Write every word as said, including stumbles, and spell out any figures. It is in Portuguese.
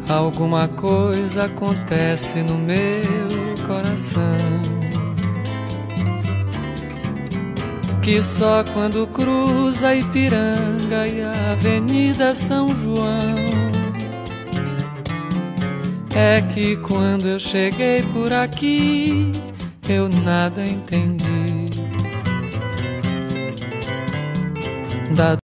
Alguma coisa acontece no meu coração, que só quando cruza Ipiranga e a Avenida São João é que quando eu cheguei por aqui eu nada entendi da